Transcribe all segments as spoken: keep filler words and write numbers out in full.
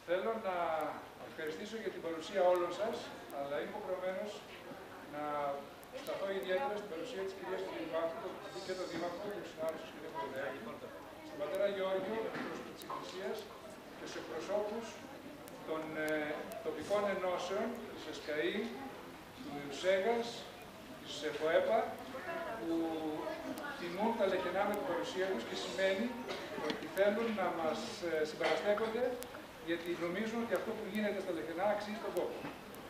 Θέλω να ευχαριστήσω για την παρουσία όλων σας, αλλά είμαι υποχρεωμένος να σταθώ ιδιαίτερα στην παρουσία της κυρίας του Δημάρχου και του Δήμαρχου και του συνάδελφου κ. Πορδέη, στον πατέρα Γιώργιο, εκπρόσωπο της Εκκλησίας και στους εκπροσώπους των ε, τοπικών ενώσεων της ΕΣΚΑΗ, του ΣΕΓΑΣ, της ΕΦΟΕΠΑ, που τιμούν τα λεκενά με την παρουσία τους και σημαίνει ότι θέλουν να μας συμπαραστέκονται, γιατί νομίζουν ότι αυτό που γίνεται στα λεκενά αξίζει τον κόπο.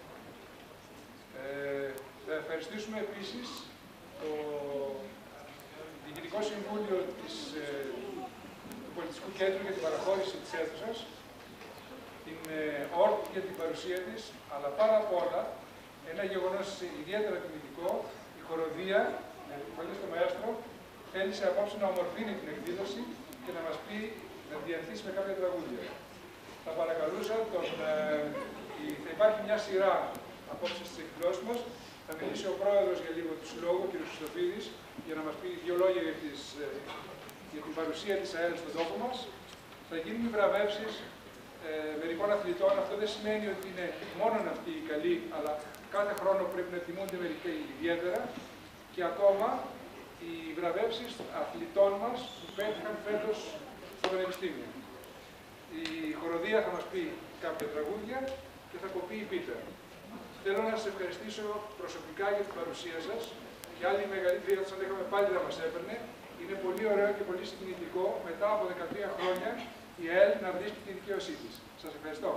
Ε, θα ευχαριστήσουμε επίσης το Διοικητικό Συμβούλιο της, ε, του Πολιτιστικού Κέντρου για την παραχώρηση της αίθουσας, την ε, ΟΡΤ για την παρουσία της, αλλά πάρα απ' όλα ένα γεγονός ιδιαίτερα τιμητικό, η χοροδία, με επιβολή στο μαέστρο, θέλησε απόψε να ομορφύνει την εκδήλωση και να μας πει, να διανθίσει με κάποια τραγούδια. Θα παρακαλούσα τον, ε, η, θα υπάρχει μια σειρά απόψε στις εκδηλώσεις μας. Θα μιλήσει ο πρόεδρος για λίγο του Συλλόγου, ο κ. Χριστοφίδης, για να μας πει δύο λόγια για, τις, ε, για την παρουσία της ΑΕΛ στον τόπο μας. Θα γίνουν οι βραβεύσεις ε, μερικών αθλητών. Αυτό δεν σημαίνει ότι είναι μόνο αυτοί οι καλοί, αλλά κάθε χρόνο πρέπει να τιμούνται μερικοί ιδιαίτερα. Και ακόμα οι βραβεύσεις αθλητών μας που πέτυχαν φέτος στο Πανεπιστήμιο. Η χοροδία θα μας πει κάποια τραγούδια και θα κοπεί η πίτα. Θέλω να σας ευχαριστήσω προσωπικά για την παρουσία σας. Και άλλη μεγαλύτερη, όταν σας είχαμε πάλι να μας έπαιρνε, είναι πολύ ωραίο και πολύ συγκινητικό μετά από δεκατρία χρόνια η ΑΕΛ να βρίσκει τη δικαίωσή της. Σας ευχαριστώ.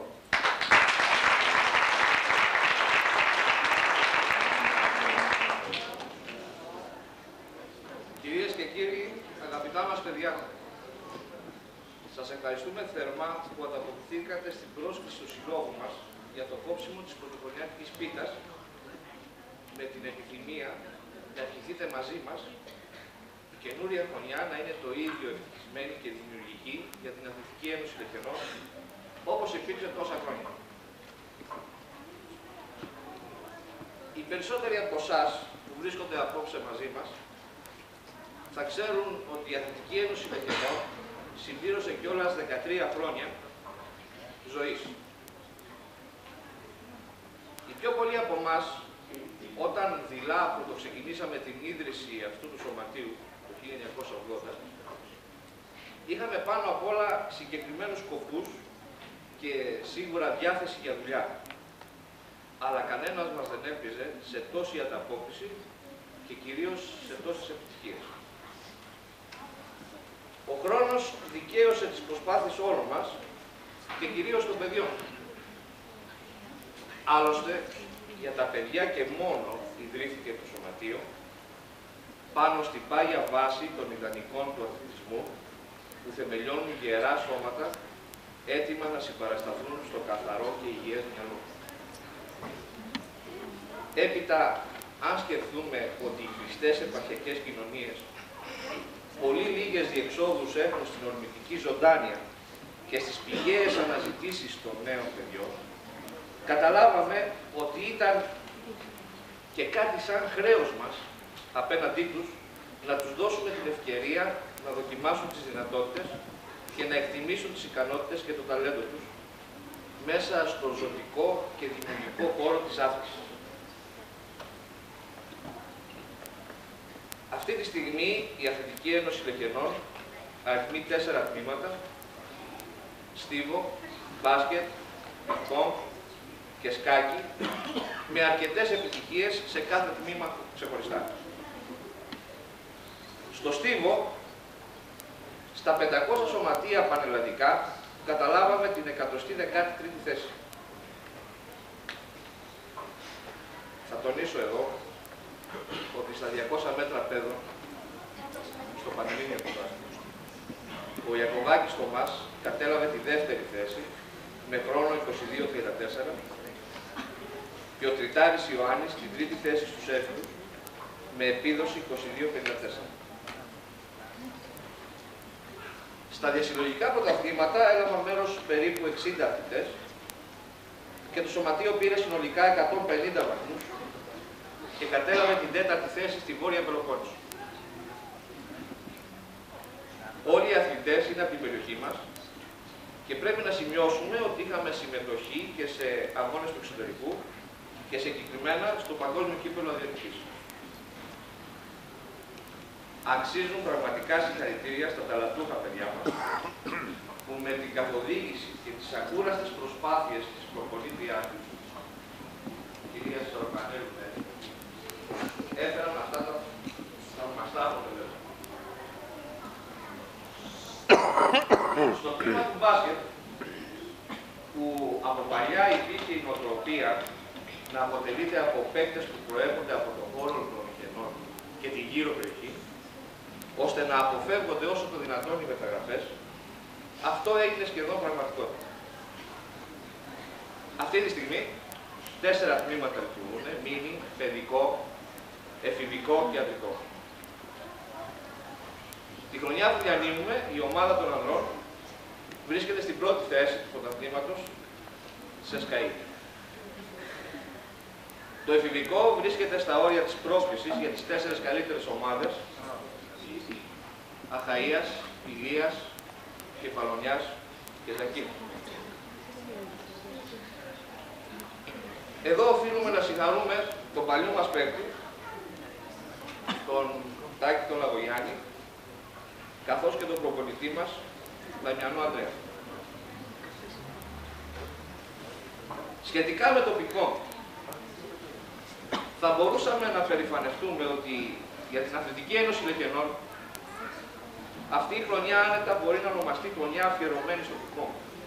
Κυρίες και κύριοι, αγαπητά μας παιδιά, σας ευχαριστούμε θερμά που ανταποκριθήκατε στην πρόσκληση του Συλλόγου μας για το κόψιμο της πρωτοχρονιάτικης πίτας με την επιθυμία να ευχηθείτε μαζί μας η καινούρια χρονιά να είναι το ίδιο ευτυχισμένη και δημιουργική για την Αθλητική Ένωση Λεκενών, όπως υπήρξε τόσα χρόνια. Οι περισσότεροι από εσάς που βρίσκονται απόψε μαζί μας θα ξέρουν ότι η Αθλητική Ένωση Λεκενών συμπλήρωσε κιόλας δεκατρία χρόνια ζωής. Οι πιο πολλοί από εμάς, όταν δειλά πρωτοξεκινήσαμε την ίδρυση αυτού του σωματείου το χίλια εννιακόσια ογδόντα, είχαμε πάνω απ' όλα συγκεκριμένους σκοπούς και σίγουρα διάθεση για δουλειά. Αλλά κανένας μας δεν έπαιζε σε τόση ανταπόκριση και κυρίως σε τόσες επιτυχίες. Ο χρόνος δικαίωσε τις προσπάθειες όλων μας και κυρίως των παιδιών. Άλλωστε, για τα παιδιά και μόνο ιδρύθηκε το σωματείο πάνω στην πάγια βάση των ιδανικών του αθλητισμού που θεμελιώνουν γερά σώματα έτοιμα να συμπαρασταθούν στο καθαρό και υγιές μυαλό. Έπειτα, αν σκεφτούμε ότι οι χρηστές επαρχιακές κοινωνίες πολύ λίγες διεξόδους έχουν στην ορμητική ζωντάνια και στις πηγαίες αναζητήσεις των νέων παιδιών, καταλάβαμε ότι ήταν και κάτι σαν χρέος μας απέναντί τους να τους δώσουμε την ευκαιρία να δοκιμάσουν τις δυνατότητες και να εκτιμήσουν τις ικανότητες και το ταλέντο τους μέσα στο ζωτικό και δημιουργικό χώρο της άθλησης. Αυτή τη στιγμή η Αθλητική Ένωση Λεκενών αριθμεί τέσσερα τμήματα: στίβο, μπάσκετ, πινκ-πονγκ και σκάκι, με αρκετές επιτυχίες σε κάθε τμήμα ξεχωριστά. Στο στίβο, στα πεντακόσια σωματεία πανελλαδικά, καταλάβαμε την εκατοστή δεκάτη τρίτη θέση. Θα τονίσω εδώ ότι στα διακόσια μέτρα παιδών, στο Πανελλήνιο του Βάσκετ, ο Ιακωβάκης Θωμάς κατέλαβε τη δεύτερη θέση με χρόνο είκοσι δύο τριάντα τέσσερα και ο Τριτάρης Ιωάννης την τρίτη θέση στους έφηβους με επίδοση είκοσι δύο πενήντα τέσσερα. Στα διασυλλογικά πρωταθλήματα έλαβαν μέρος περίπου εξήντα αθλητές και το σωματείο πήρε συνολικά εκατόν πενήντα βαθμούς και κατέλαβε την τέταρτη θέση στη Βόρεια Πελοπόννησο. Όλοι οι αθλητές είναι από την περιοχή μας Και πρέπει να σημειώσουμε ότι είχαμε συμμετοχή και σε αγώνες του εξωτερικού και συγκεκριμένα στο Παγκόσμιο Κύπελλο Αδιατικής. Αξίζουν πραγματικά συγχαρητήρια στα ταλαντούχα παιδιά μας, που με την καθοδήγηση και τις ακούραστες προσπάθειες της προπονήτριάς τους, κυρία Σορπανέλου, έφεραν αυτά τα θαυμαστά αποτελέσματα. Στο κλίμα του μπάσκετ, που από παλιά υπήρχε η νοοτροπία να αποτελείται από παίκτες που προέρχονται από τον χώρο των μηχανών και την γύρω περιοχή, ώστε να αποφεύγονται όσο το δυνατόν οι μεταγραφές, αυτό έγινε σχεδόν πραγματικότητα. Αυτή τη στιγμή, τέσσερα τμήματα λειτουργούν, μίνι, παιδικό, εφηβικό και αντρικό. Τη χρονιά που διανύμουμε, η ομάδα των ανδρών βρίσκεται στην πρώτη θέση του πρωταθλήματος σε ΣΚΑΗ. Το εφηβικό βρίσκεται στα όρια της πρόσκλησης για τις τέσσερις καλύτερες ομάδες Αχαΐας, Ηλίας, Κεφαλονιάς και Ζακίνου. Εδώ οφείλουμε να συγχαρούμε τον παλιό μας παίκτη, τον Τάκη τον Λαγογιάννη, καθώς και τον προπονητή μας, Δαμιανό Ανδρέα. Σχετικά με το πικό, θα μπορούσαμε να περηφανευτούμε ότι για την Αθλητική Ένωση Λεκενών αυτή η χρονιά άνετα μπορεί να ονομαστεί χρονιά αφιερωμένη στο πικό.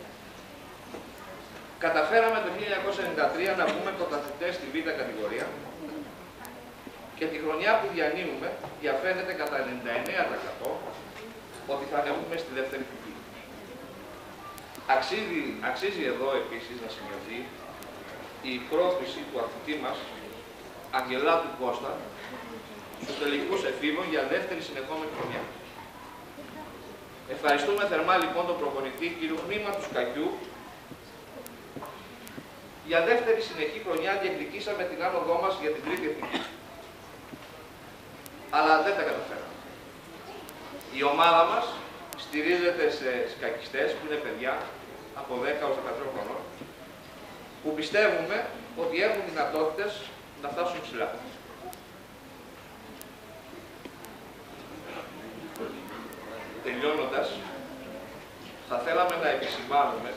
Καταφέραμε το χίλια εννιακόσια ενενήντα τρία να βγούμε πρωταθλητές στη Β' κατηγορία και τη χρονιά που διανύουμε διαφαίνεται κατά ενενήντα εννέα τοις εκατό ότι θα ανεβούμε στη δεύτερη πική. Αξίζει, αξίζει εδώ επίσης να σημειωθεί η πρόθεση του αθλητή μας, Αγγελάτου Κώστα, στους τελικούς εφήβων για δεύτερη συνεχόμενη χρονιά. Ευχαριστούμε θερμά λοιπόν τον προπονητή κ. Μήμα του Σκακιού. Για δεύτερη συνεχή χρονιά διεκδικήσαμε την άνοδό μας για την τρίτη εθνική. Αλλά δεν τα καταφέραμε. Η ομάδα μας στηρίζεται σε σκακιστές που είναι παιδιά από δέκα έως δεκατρία χρονών, που πιστεύουμε ότι έχουν δυνατότητες να φτάσουν ψηλά. Τελειώνοντας, θα θέλαμε να επισημάνουμε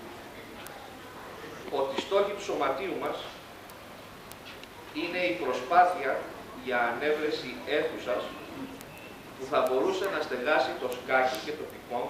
ότι η στόχη του σωματείου μας είναι η προσπάθεια για ανέβρεση αίθουσας που θα μπορούσε να στεγάσει το σκάκι και το πικόν,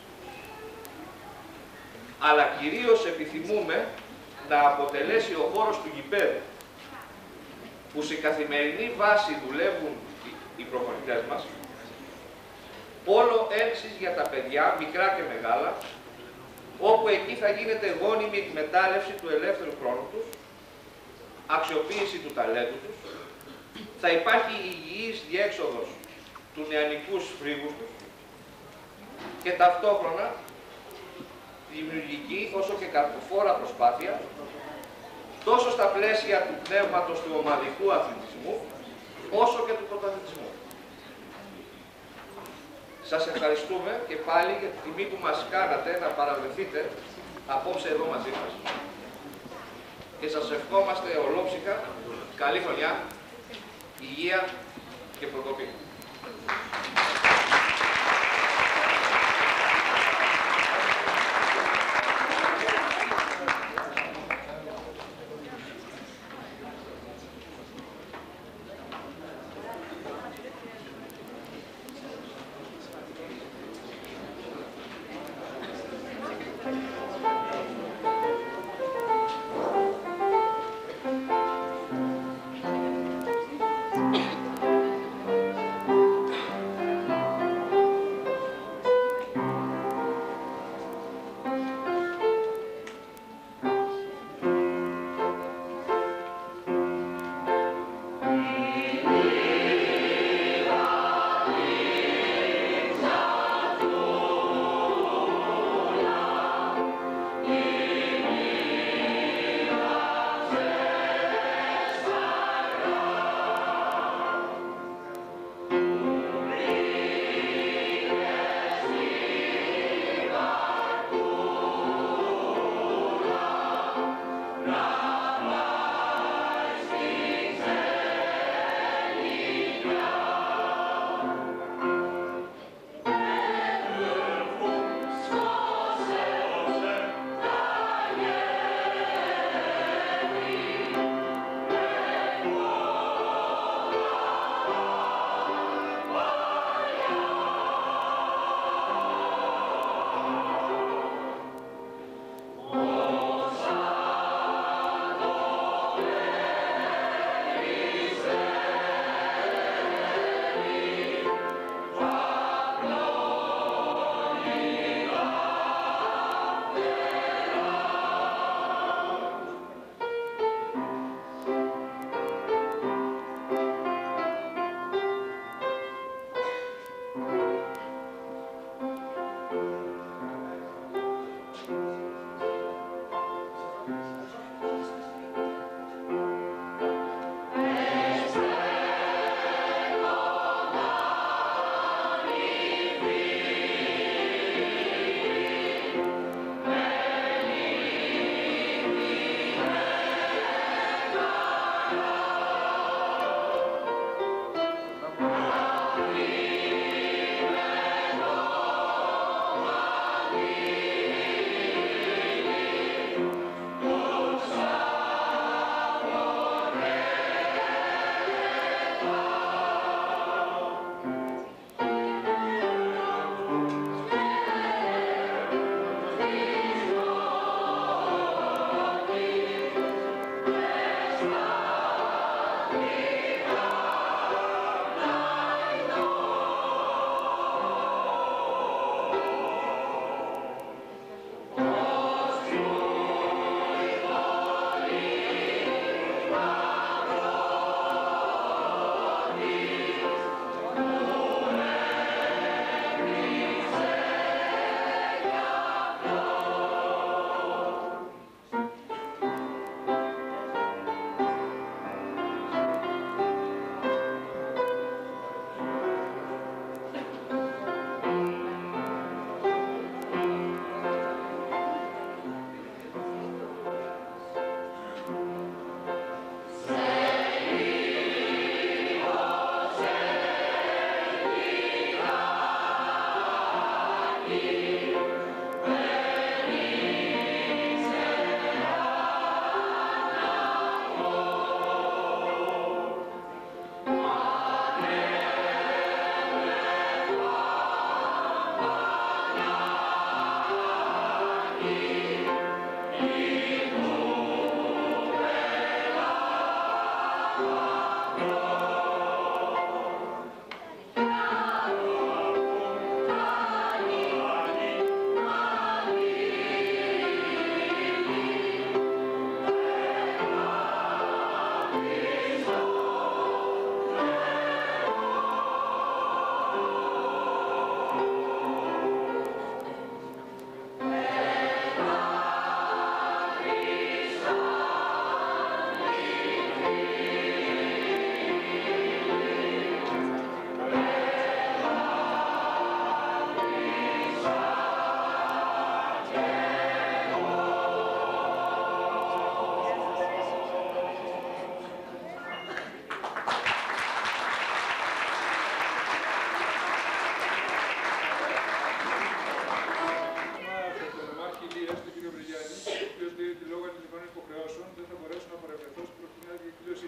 αλλά κυρίως επιθυμούμε να αποτελέσει ο χώρος του γηπέδου, που σε καθημερινή βάση δουλεύουν οι προπονητές μας, πόλο ένσης για τα παιδιά, μικρά και μεγάλα, όπου εκεί θα γίνεται γόνιμη εκμετάλλευση του ελεύθερου χρόνου τους, αξιοποίηση του ταλέντου τους, θα υπάρχει υγιής διέξοδος του νεανικούς φρίγους τους και ταυτόχρονα δημιουργική όσο και καρποφόρα προσπάθεια τόσο στα πλαίσια του πνεύματος του ομαδικού αθλητισμού όσο και του πρωταθλητισμού. Σας ευχαριστούμε και πάλι για τη τιμή που μας κάνατε να παραβρεθείτε απόψε εδώ μαζί μας και σας ευχόμαστε ολόψυχα καλή χρονιά, υγεία και προκοπή.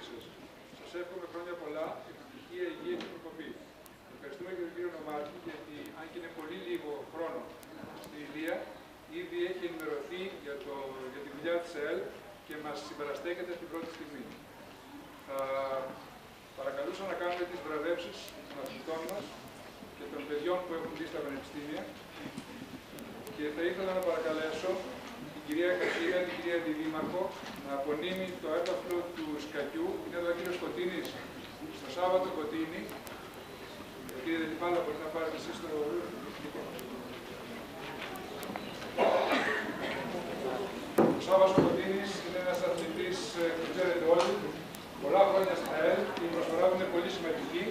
σας. Σας εύχομαι χρόνια πολλά, ευτυχία, υγεία και προκοπή. Ευχαριστούμε και τον κύριο Νομάρχη, γιατί αν και είναι πολύ λίγο χρόνο στην Ηλία, ήδη έχει ενημερωθεί για, το, για τη δουλειά της ΕΕΛ και μας συμπαραστέκεται την πρώτη στιγμή. Θα παρακαλούσα να κάνουμε τις βραβεύσεις των αθλητών μας και των παιδιών που έχουν μπει στα πανεπιστήμια και θα ήθελα να παρακαλέσω την κυρία Κατσίνα, την κυρία Αντιδήμαρχο, να απονείμει το έπαθλο του Σκακιού. Είναι εδώ ο κύριος Κωτίνης, στο Σάββατο Κωτίνη. Κύριε Δελιπάλα, μπορείτε να πάρετε εσείς το... Ο Σάββατος Κωτίνης είναι ένας αθλητής που ξέρετε όλοι, πολλά χρόνια στην ΑΕΛ και η προσφορά του είναι πολύ σημαντική.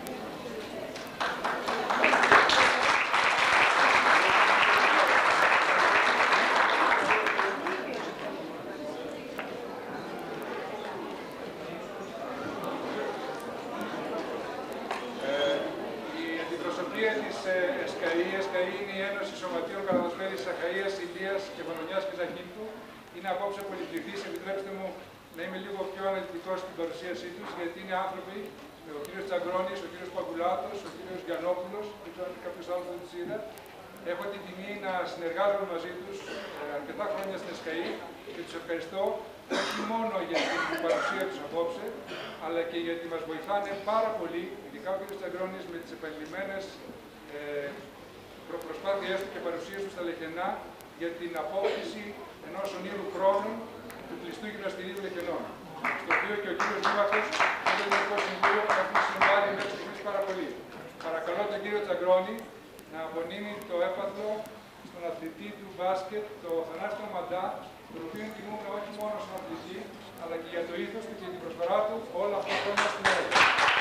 Είναι η Ένωση Σωματείων Καραδοσφαίρης Αχαΐας, Ηλίας και Βανονιάς και Ζαχύντου. Είναι απόψε πολυπληθής. Επιτρέψτε μου να είμαι λίγο πιο αναλυτικός στην παρουσίασή τους, γιατί είναι άνθρωποι, ο κύριος Τσαγκρόνης, ο κύριος Παγκουλάτος, ο κύριος Γιαννόπουλος, δεν ξέρω αν κάποιος άλλος δεν τους είδα. Έχω την τιμή να συνεργάζομαι μαζί τους ε, αρκετά χρόνια στην ΕΣΚΑΗ και τους ευχαριστώ όχι μόνο για την παρουσία τους απόψε, αλλά και γιατί μας βοηθάνε πάρα πολύ, ειδικά ο κύριος Τσαγκρόνης, με τις επανειλημμένες ε, προσπάθειές του και παρουσίες του στα Λεχενά για την απόκτηση ενός ονείρου χρόνου του κλειστού γυμναστηρίου Λεχενών, στο οποίο και ο κύριος Δήμαρχος και το Ελληνικό Συμβούλιο έχουν συμβάλει μέχρι στιγμής πάρα πολύ. Παρακαλώ τον κύριο Τσαγκρόνη να απονείμει το έπαθλο στον αθλητή του μπάσκετ, το Θανάσιο Μαντά, τον οποίο τιμούμε όχι μόνο στον αθλητή, αλλά και για το ήθος του και την προσφορά του όλα αυτά τα χρόνια στην Ελλάδα.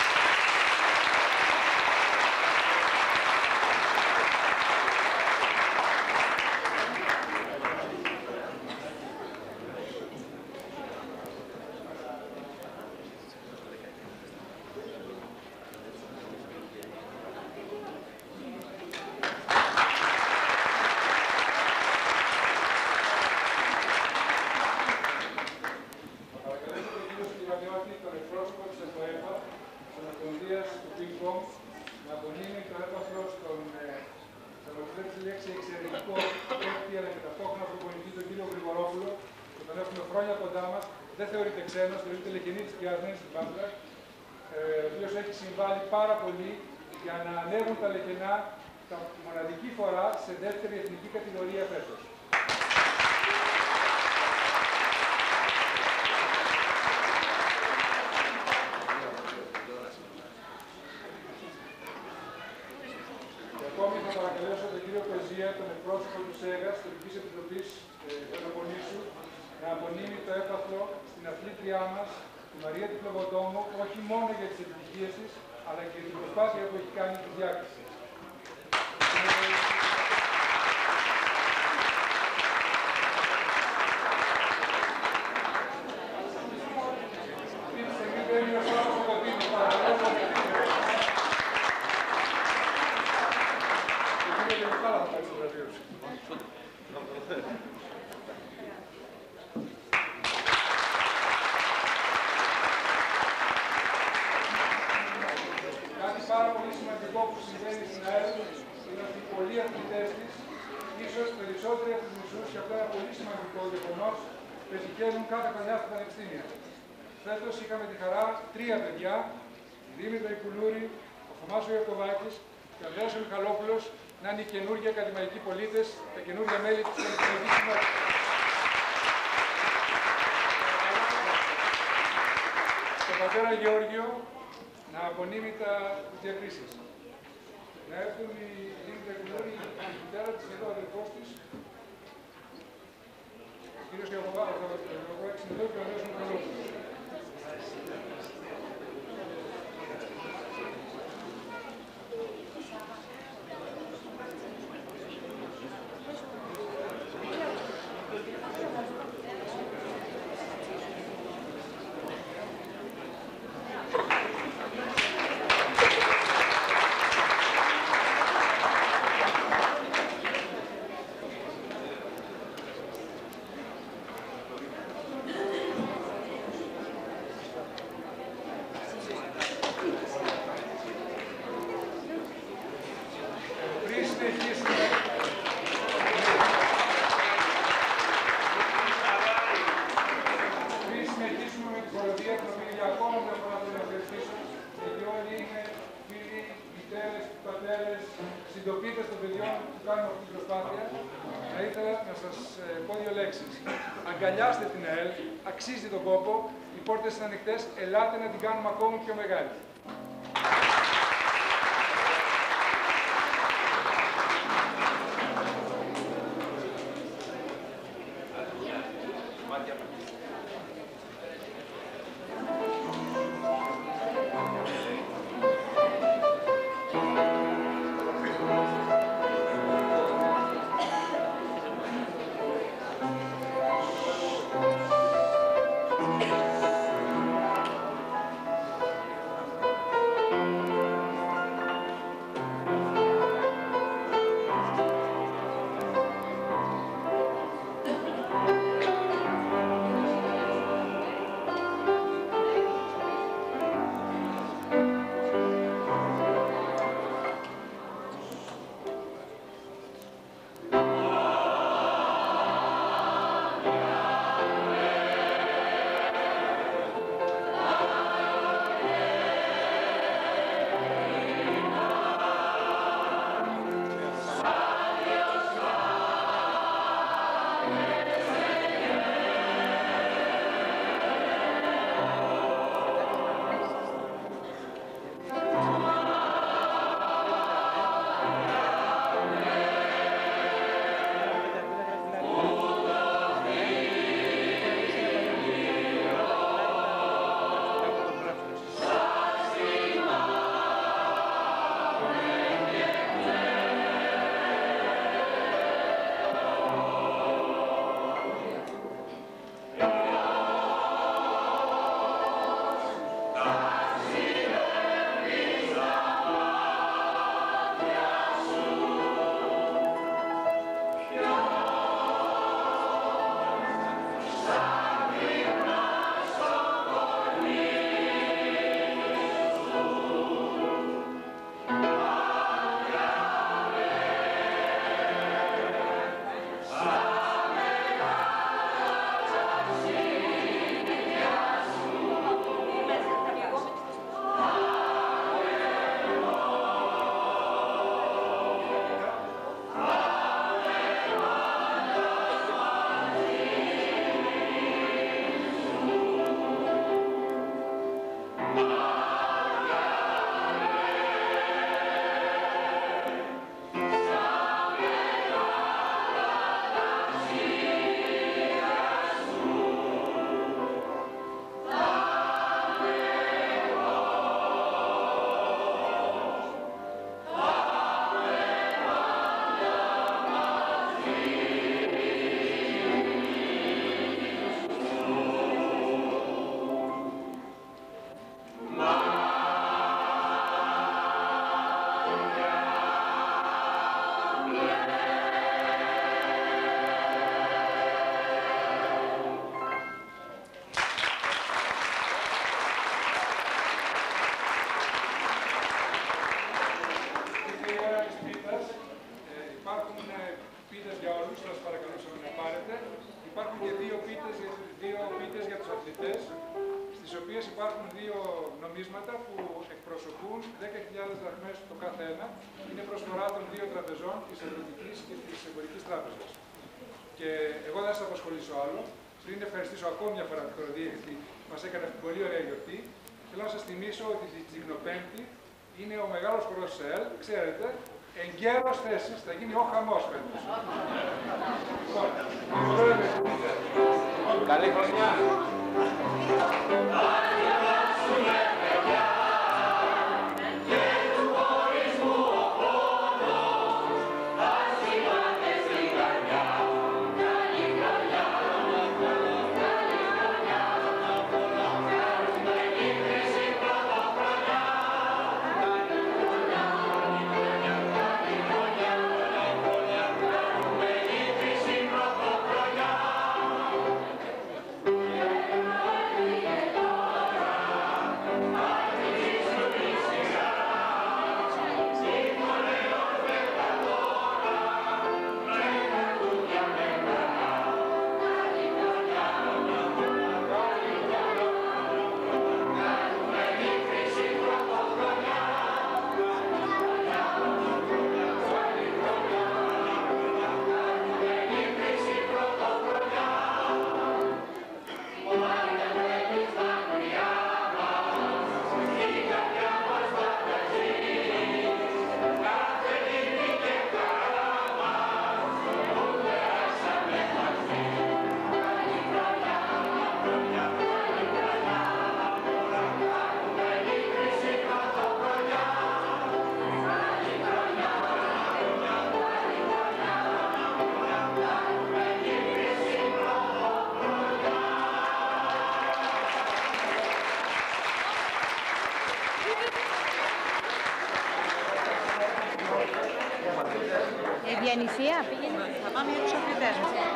Δεν θεωρείται ξένος, θεωρείται Λεχενίτης και Αρνής του Πάμπλα, ο οποίος έχει συμβάλει πάρα πολύ για να ανέβουν τα Λεχενά τα μοναδική φορά σε δεύτερη εθνική κατηγορία φέτος. Και ακόμη θα παρακαλέσω τον κύριο Πεζία, τον εκπρόσωπο του ΣΕΓΑ, της Ελληνικής Επιτροπής Πελοποννήσου, να απονείμει το έπαθλο στην αθλήτριά μας, τη Μαρία τη Πλοβοντόμο, όχι μόνο για τις επιτυχίες της, αλλά και για την προσπάθεια που έχει κάνει τη διάκριση. Πάρα πολύ σημαντικό που συμβαίνει στην ΑΕΛ είναι ότι πολλοί αθλητές της, ίσως περισσότεροι από τους μισούς, και αυτό είναι ένα πολύ σημαντικό γεγονός, πετυχαίνουν κάθε χρονιά στα πανεπιστήμια. Φέτος είχαμε τη χαρά τρία παιδιά, η Δήμητρα Ικουλούρη, ο Θωμάς ο Ιωκοβάκης και ο Ανδρέας ο Μιχαλόπουλος, να είναι οι καινούργιοι ακαδημαϊκοί πολίτες, τα καινούργια μέλη της Πανεπιστημιακής Κοινότητας. Στον πατέρα Γεώργιο, να απονείμει τα διακρίσεις. Να έρθουν οι Δήμητρα Ικουλούρη, η μητέρα της εδώ, ο αδελφός της, ο κύριος Ιωκοβάκης είναι εδώ και ο Ανδρέας ο Μιχαλόπουλος. λέξεις. Αγκαλιάστε την ΑΕΛ, αξίζει τον κόπο, οι πόρτες είναι ανοιχτές, ελάτε να την κάνουμε ακόμη πιο μεγάλη. Υπάρχουν και δύο πίτες, δύο πίτες για τους αθλητές, στις οποίες υπάρχουν δύο νομίσματα που εκπροσωπούν δέκα χιλιάδες δραχμές το κάθε ένα. Είναι προσφορά των δύο τραπεζών, της Αγροτικής και της Εμπορικής Τράπεζας. Και εγώ δεν σας απασχολήσω άλλο. Πριν ευχαριστήσω ακόμη μια φορά τη χοροδία, γιατί μας έκανε αυτή την πολύ ωραία γιορτή, θέλω να σας θυμίσω ότι την Τζιγνοπέμπτη είναι ο μεγάλος χορός της ΕΕΛ, ξέρετε, εγκαίρος θέσης, θα γίνει ο χαμός φέτος. Καλή χρονιά! Καλή Σοφία πήγαινε. Θα πάμε για τους αθλητές μας.